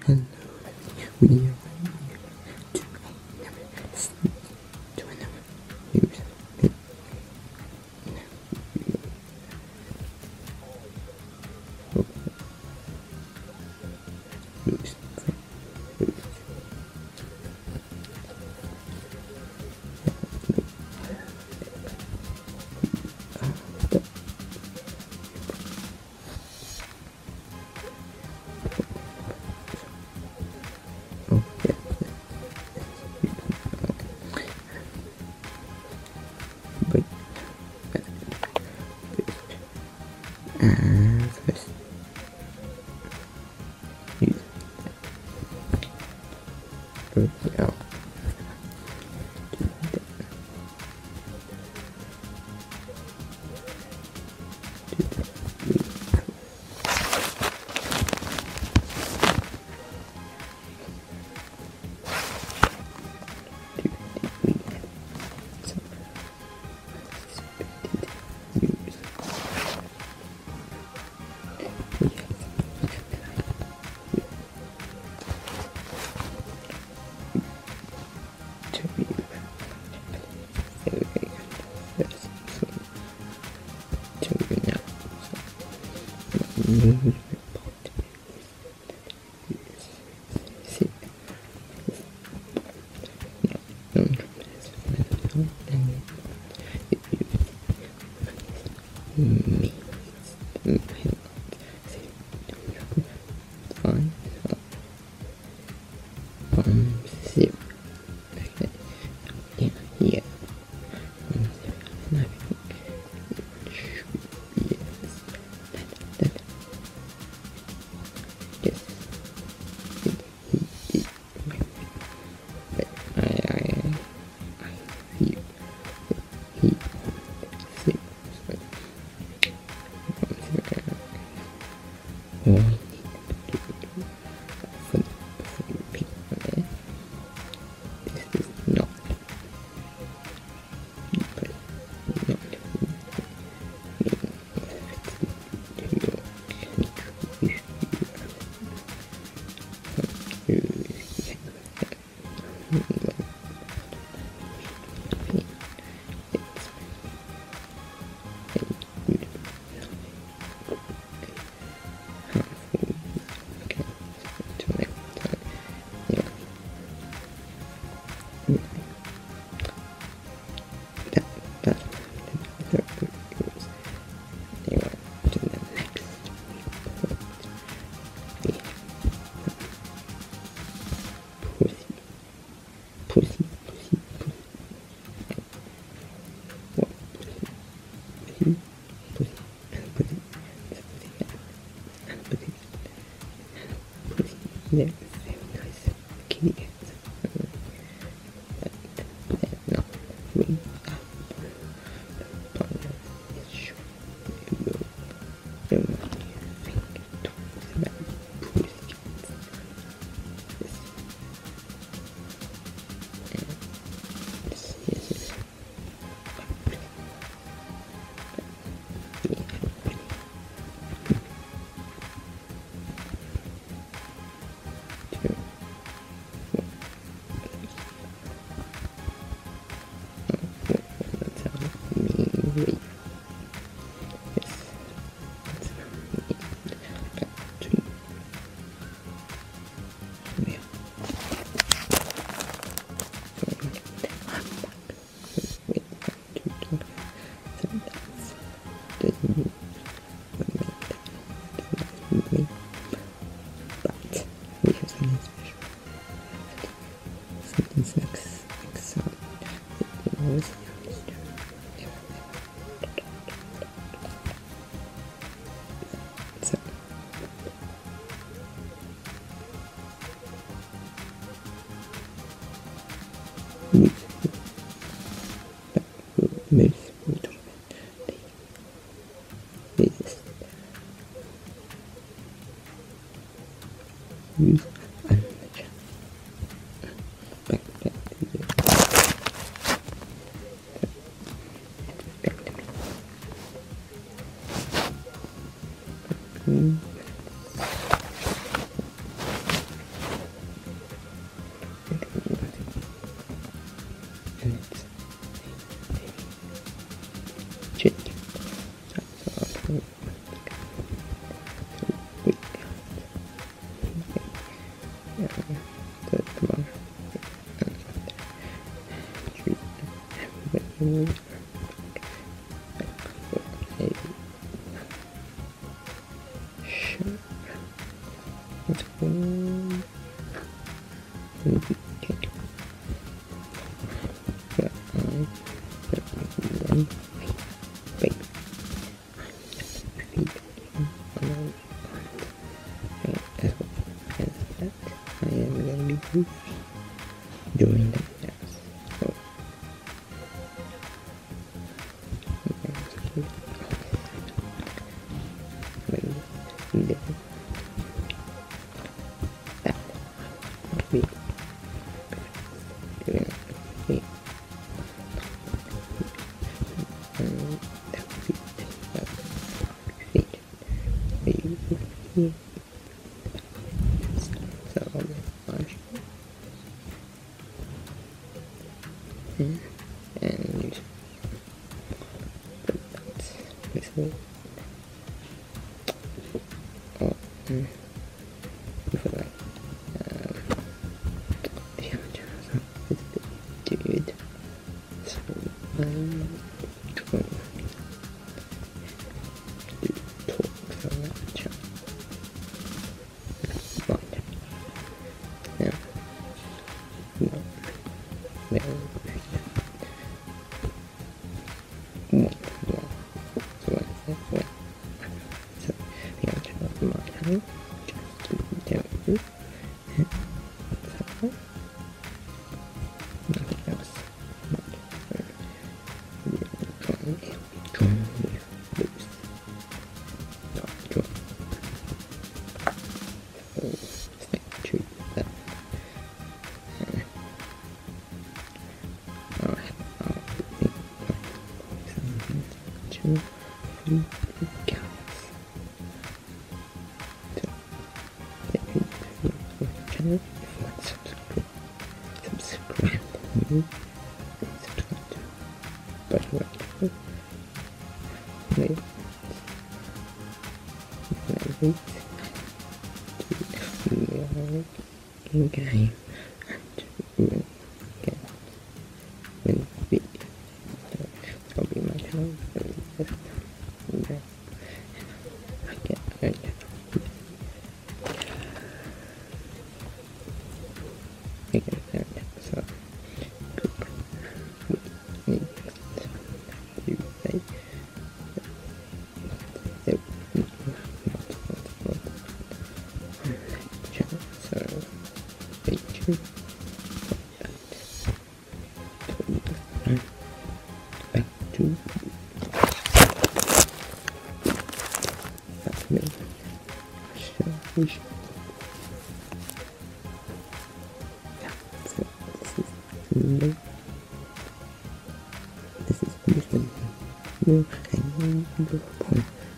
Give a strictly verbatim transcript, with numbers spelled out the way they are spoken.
Hello, we are here to another sleep to another news. News. Oh, yeah. But, uh, first, news. First, out. News report is sick. No, no, me. Fine. Um, zero. Okay. Yeah, yeah. Um, zero. Yes. That, that. Yes. But I, I, I, he, he, six. All we need to do for the people there. This is not, but not that, that, that, anyway, to the next report. We have pussy, pussy, pussy, pussy. What pussy? Pussy, pussy, and pussy, and pussy, and pussy. They're very nice kitty cats. But they're not really up. The problem is sure they will. They will think twice about pussy cats. This, and this, this is a pretty. But we have a pretty. Two. That's how me leave. Yes, that's how me got to. Yeah. So I'm back. Wait, to talk. So that's the news. What made that movie. But we have something special. Something sex exciting. It was so news that will move will talk about the latest news and the chat. Back, back to you. Back to me. Mm. During the dance. So when the that we doing we and that feet that feet we we so on the march and and but that's basically oh mm, before that um yeah so it's a bit dude so I'm going to talk for that chat but yeah no no one more so what's that what so yeah just my time just to tell you so nothing else not drawing drawing loose not drawing so stay true to that and I'll have I'll think like something two three counts so if you like the channel if you want to subscribe subscribe to me subscribe to but what wait wait to your game and win game win beat I'll be my channel and then I get I get I get that so good we need you say that not not channel so stay tuned back to that's me so we should yeah so this is me this is Mister No and no point